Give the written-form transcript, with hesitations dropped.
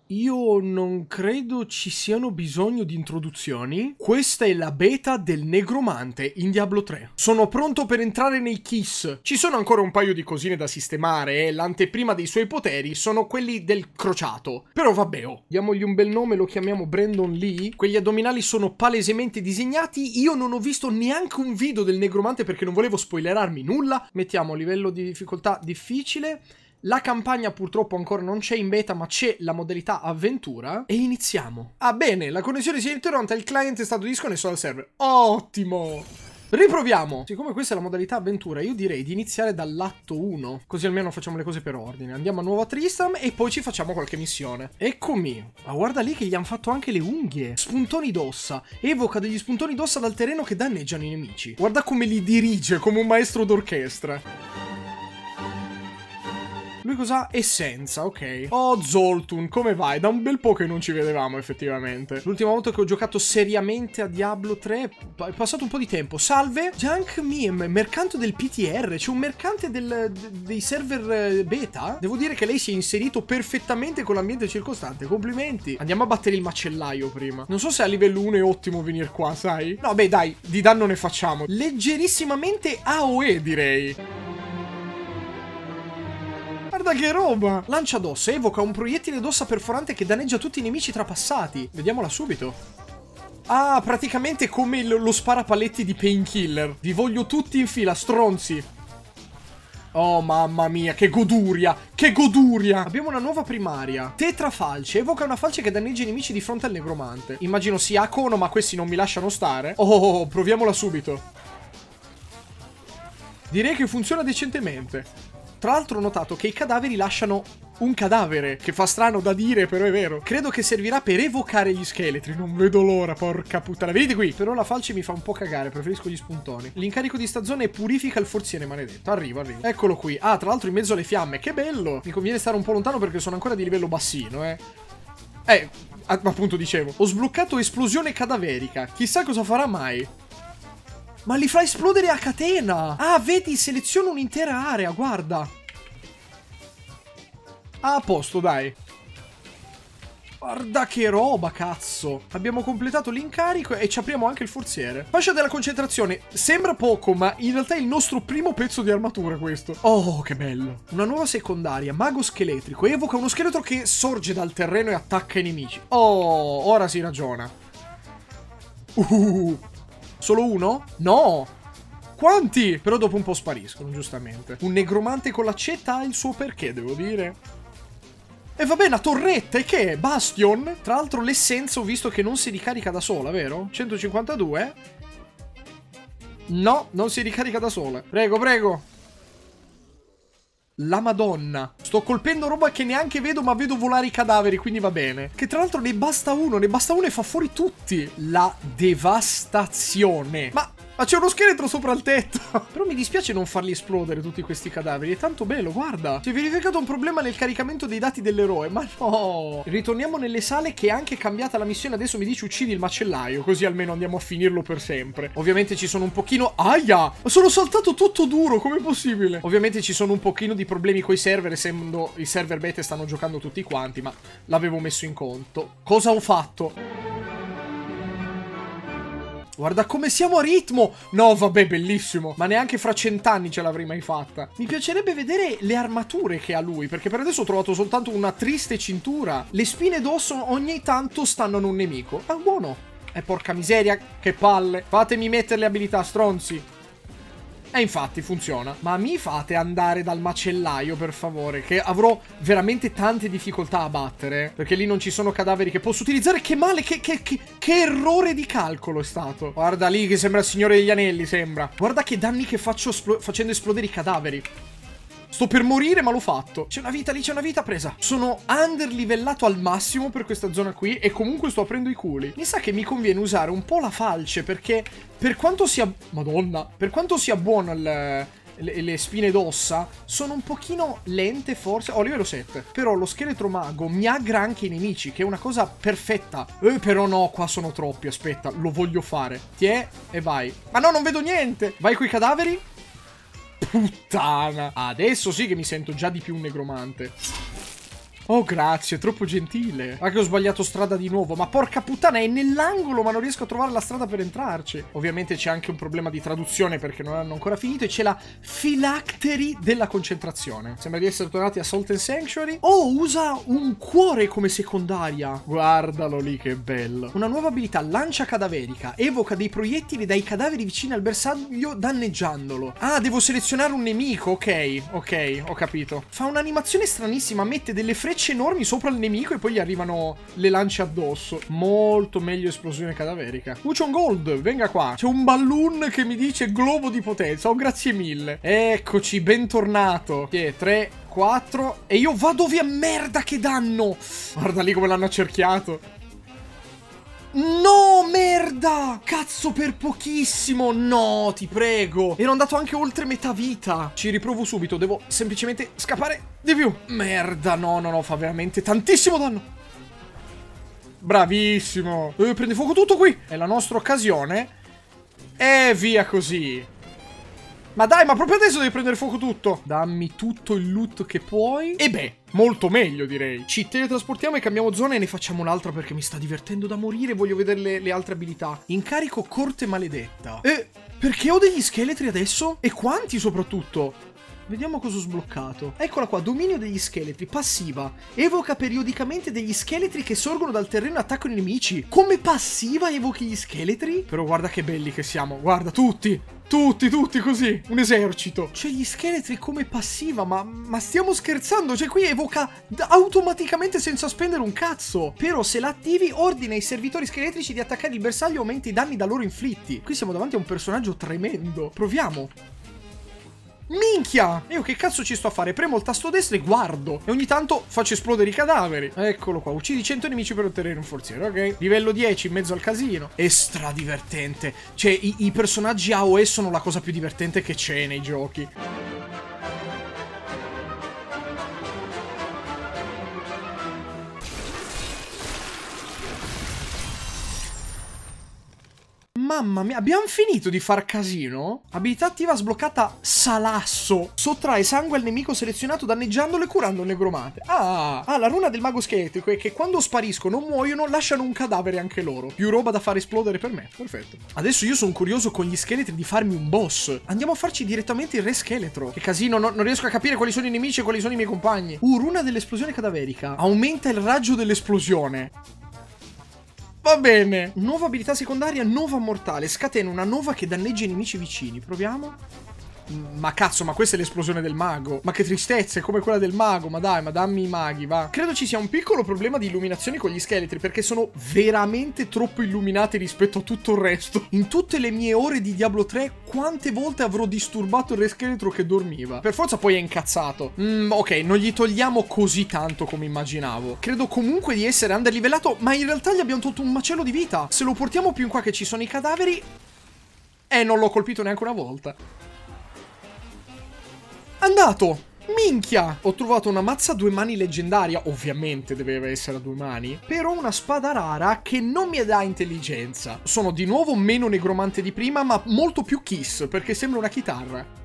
Io non credo ci siano bisogno di introduzioni. Questa è la beta del Negromante in Diablo 3. Sono pronto per entrare nei Kiss. Ci sono ancora un paio di cosine da sistemare e l'anteprima dei suoi poteri sono quelli del crociato. Però vabbè, oh, diamogli un bel nome, lo chiamiamo Brandon Lee. Quegli addominali sono palesemente disegnati. Io non ho visto neanche un video del Negromante perché non volevo spoilerarmi nulla. Mettiamo livello di difficoltà difficile. La campagna purtroppo ancora non c'è in beta, ma c'è la modalità avventura. E iniziamo. Ah bene, la connessione si è interrotta, il client è stato disconnesso dal server. Ottimo! Riproviamo. Siccome questa è la modalità avventura, io direi di iniziare dall'atto 1. Così almeno facciamo le cose per ordine. Andiamo a Nuova Tristram e poi ci facciamo qualche missione. Eccomi. Ma guarda lì che gli hanno fatto anche le unghie. Spuntoni d'ossa. Evoca degli spuntoni d'ossa dal terreno che danneggiano i nemici. Guarda come li dirige, come un maestro d'orchestra. Lui cos'ha? Essenza, ok. Oh, Zoltun, come vai? Da un bel po' che non ci vedevamo, effettivamente. L'ultima volta che ho giocato seriamente a Diablo 3 è passato un po' di tempo. Salve! Junk Meme, mercante del PTR. C'è un mercante dei server beta? Devo dire che lei si è inserito perfettamente con l'ambiente circostante. Complimenti. Andiamo a battere il macellaio prima. Non so se a livello 1 è ottimo venire qua, sai? No, beh, dai, di danno ne facciamo. Leggerissimamente AOE, direi. Guarda che roba! Lancia d'ossa, evoca un proiettile d'ossa perforante che danneggia tutti i nemici trapassati. Vediamola subito. Ah, praticamente come lo sparapaletti di Painkiller. Vi voglio tutti in fila, stronzi. Oh, mamma mia, che goduria! Che goduria! Abbiamo una nuova primaria. Tetrafalce. Evoca una falce che danneggia i nemici di fronte al Negromante. Immagino sia a cono, ma questi non mi lasciano stare. Oh, proviamola subito. Direi che funziona decentemente. Tra l'altro ho notato che i cadaveri lasciano un cadavere, che fa strano da dire, però è vero. Credo che servirà per evocare gli scheletri. Non vedo l'ora, porca puttana. Venite qui. Però la falce mi fa un po' cagare, preferisco gli spuntoni. L'incarico di sta zona è purifica il forziere maledetto. Arrivo. Eccolo qui. Ah, tra l'altro in mezzo alle fiamme. Che bello. Mi conviene stare un po' lontano perché sono ancora di livello bassino, appunto dicevo. Ho sbloccato esplosione cadaverica. Chissà cosa farà mai. Ma li fa esplodere a catena! Ah, vedi, seleziona un'intera area, guarda. Ah, a posto, dai. Guarda che roba, cazzo. Abbiamo completato l'incarico e ci apriamo anche il forziere. Fascia della concentrazione. Sembra poco, ma in realtà è il nostro primo pezzo di armatura questo. Oh, che bello. Una nuova secondaria, mago scheletrico. Evoca uno scheletro che sorge dal terreno e attacca i nemici. Oh, ora si ragiona. Solo uno? No! Quanti? Però dopo un po' spariscono, giustamente. Un negromante con l'accetta ha il suo perché, devo dire. E vabbè, una torretta, e che è? Bastion? Tra l'altro l'essenza ho visto che non si ricarica da sola, vero? 152? No, non si ricarica da sola. Prego, prego. La Madonna. Sto colpendo roba che neanche vedo, ma vedo volare i cadaveri, quindi va bene. Che tra l'altro ne basta uno e fa fuori tutti. La devastazione. Ma c'è uno scheletro sopra il tetto. Però mi dispiace non farli esplodere tutti questi cadaveri. È tanto bello, guarda. Si è verificato un problema nel caricamento dei dati dell'eroe. Ma no. Ritorniamo nelle sale che è anche cambiata la missione. Adesso mi dice uccidi il macellaio. Così almeno andiamo a finirlo per sempre. Ovviamente ci sono un pochino... Aia! Sono saltato tutto duro. Com'è possibile? Ovviamente ci sono un pochino di problemi coi server, essendo i server beta stanno giocando tutti quanti. Ma l'avevo messo in conto. Cosa ho fatto? Guarda come siamo a ritmo. No, vabbè, bellissimo. Ma neanche fra 100 anni ce l'avrei mai fatta. Mi piacerebbe vedere le armature che ha lui, perché per adesso ho trovato soltanto una triste cintura. Le spine d'osso ogni tanto stanno a un nemico. Ah, buono. Porca miseria, che palle. Fatemi mettere le abilità, stronzi. E infatti funziona. Ma mi fate andare dal macellaio, per favore, che avrò veramente tante difficoltà a battere. Perché lì non ci sono cadaveri che posso utilizzare. Che male, che errore di calcolo è stato. Guarda lì che sembra il Signore degli Anelli, sembra. Guarda che danni che faccio facendo esplodere i cadaveri. Sto per morire, ma l'ho fatto. C'è una vita lì, c'è una vita presa. Sono underlivellato al massimo per questa zona qui e comunque sto aprendo i culi. Mi sa che mi conviene usare un po' la falce perché per quanto sia... Madonna. Per quanto sia buono le spine d'ossa, sono un pochino lente forse. Oh, livello 7. Però lo scheletro mago mi aggra anche i nemici, che è una cosa perfetta. Però no, qua sono troppi. Aspetta, lo voglio fare. Tiè e vai. Ma no, non vedo niente. Vai coi cadaveri. Puttana. Adesso sì che mi sento già di più un negromante. Oh, grazie, troppo gentile. Ma che ho sbagliato strada di nuovo. Ma porca puttana, è nell'angolo, ma non riesco a trovare la strada per entrarci. Ovviamente c'è anche un problema di traduzione perché non hanno ancora finito. E c'è la filacteri della concentrazione. Sembra di essere tornati a Salt and Sanctuary. Oh, usa un cuore come secondaria. Guardalo lì, che bello. Una nuova abilità, lancia cadaverica. Evoca dei proiettili dai cadaveri vicini al bersaglio danneggiandolo. Ah, devo selezionare un nemico. Ok, ho capito. Fa un'animazione stranissima. Mette delle frecce enormi sopra il nemico e poi gli arrivano le lance addosso. Molto meglio esplosione cadaverica. C'è un gold, venga qua. C'è un balloon che mi dice globo di potenza. Oh, grazie mille. Eccoci, bentornato. 3, 4 e io vado via. Merda, che danno. Guarda lì come l'hanno accerchiato. No, merda! Cazzo, per pochissimo! No, ti prego! Ero andato anche oltre metà vita. Ci riprovo subito, devo semplicemente scappare di più. Merda, no, fa veramente tantissimo danno. Bravissimo. Prende fuoco tutto qui. È la nostra occasione. E via così. Ma dai, ma proprio adesso devi prendere fuoco tutto. Dammi tutto il loot che puoi. E beh, molto meglio direi. Ci teletrasportiamo e cambiamo zona e ne facciamo un'altra perché mi sta divertendo da morire. Voglio vedere le altre abilità. Incarico corte maledetta. Perché ho degli scheletri adesso? E quanti soprattutto? Vediamo cosa ho sbloccato. Eccola qua, dominio degli scheletri, passiva. Evoca periodicamente degli scheletri che sorgono dal terreno e attaccano i nemici. Come passiva evochi gli scheletri? Però guarda che belli che siamo, guarda, tutti così, un esercito. C'è gli scheletri come passiva, ma stiamo scherzando? Cioè qui evoca automaticamente senza spendere un cazzo. Però se la attivi ordina ai servitori scheletrici di attaccare il bersaglio e aumenta i danni da loro inflitti. Qui siamo davanti a un personaggio tremendo. Proviamo. Minchia! Io che cazzo ci sto a fare? Premo il tasto destro e guardo. E ogni tanto faccio esplodere i cadaveri. Eccolo qua. Uccidi 100 nemici per ottenere un forziere. Ok. Livello 10 in mezzo al casino. È stradivertente. Cioè, i personaggi AOE sono la cosa più divertente che c'è nei giochi. Mamma mia, abbiamo finito di far casino? Abilità attiva sbloccata Salasso. Sottrae sangue al nemico selezionato danneggiandolo e curando il negromante. Ah, la runa del mago scheletrico è che quando spariscono o muoiono lasciano un cadavere anche loro. Più roba da far esplodere per me. Perfetto. Adesso io sono curioso con gli scheletri di farmi un boss. Andiamo a farci direttamente il re scheletro. Che casino, non riesco a capire quali sono i nemici e quali sono i miei compagni. Runa dell'esplosione cadaverica. Aumenta il raggio dell'esplosione. Va bene. Nuova abilità secondaria, nova mortale. Scatena una nova che danneggia i nemici vicini. Proviamo. Ma cazzo, ma questa è l'esplosione del mago. Ma che tristezza, è come quella del mago. Ma dai, ma dammi i maghi, va. Credo ci sia un piccolo problema di illuminazione con gli scheletri, perché sono veramente troppo illuminati rispetto a tutto il resto. In tutte le mie ore di Diablo 3, quante volte avrò disturbato il re scheletro che dormiva? Per forza poi è incazzato. Ok, non gli togliamo così tanto come immaginavo. Credo comunque di essere underlivellato, ma in realtà gli abbiamo tolto un macello di vita. Se lo portiamo più in qua che ci sono i cadaveri... non l'ho colpito neanche una volta. Andato! Minchia! Ho trovato una mazza a 2 mani leggendaria, ovviamente deve essere a 2 mani, però una spada rara che non mi dà intelligenza. Sono di nuovo meno negromante di prima, ma molto più kiss, perché sembra una chitarra.